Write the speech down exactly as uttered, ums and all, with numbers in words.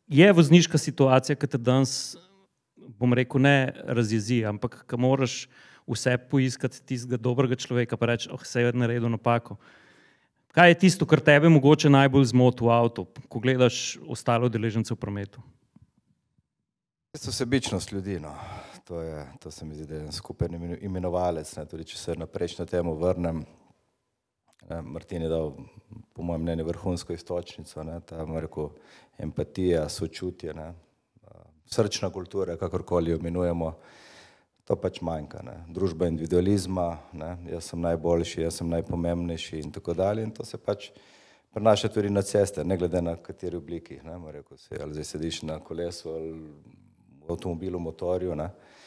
je vozniška situacija, ki te danes, bom rekel, ne razjezi, ampak ko moraš vse poiskati tistega dobrega človeka, pa reči, oh, se je naredil napako. Kaj je tisto, kar tebe mogoče najbolj zmoti v avtu, ko gledaš ostale udeležence v prometu? Sebičnost ljudi, no. To je, to se mi zdi, da je en skupen imenovalec, ne. Tudi če se na prejšnjo temo vrnem, Martin je dal, po mojem mnenju, vrhunsko iztočnico, ne, ta, bom rekel, empatija, sočutje, ne, srčna kultura, kakorkoli jo imenujemo, to pač manjka, ne. Družba individualizma, ne, jaz sem najboljši, jaz sem najpomembnejši in tako dalje in to se pač prenaša tudi na ceste, ne glede na kateri obliki, ne, bom rekel, ali zdaj sediš na kolesu ali v avtomobilu, motorju, ne.